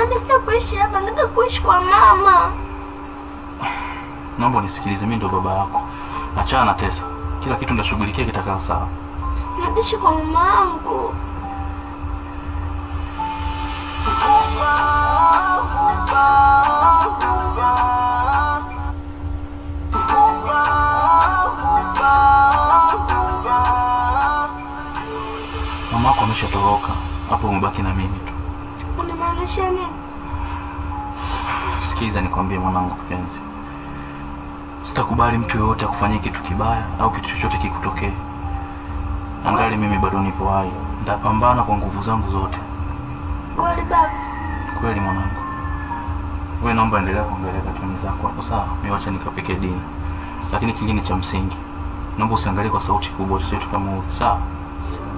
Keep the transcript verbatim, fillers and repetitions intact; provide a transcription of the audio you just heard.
Mimi sitakuishi hapa, nataka kuishi kwa mama. Naomba unisikilize, mimi ndo baba yako. Achana na Tesa. Kila kitu ndashughulikia kitakaa sawa. Naishi kwa mamangu. Mamako ameshatoroka. Hapo umebaki na mimi tu. Unamaanisha nini? Sikiza nikwambie mwanangu kipenzi. Sitakubali mtu yoyote akufanyie kitu kibaya au kitu chochote kikutokee. Angali mimi bado nipo hai. Nitapambana kwa nguvu zangu zote. Kweli baba? Kweli mwanangu. Wewe naomba endelea kuangalia katuni zako hapo sawa? Mimi wacha nikapeke dini. Lakini kingine cha msingi, naomba usiangalie kwa sauti kubwa, tusije tukamuudhi, sawa?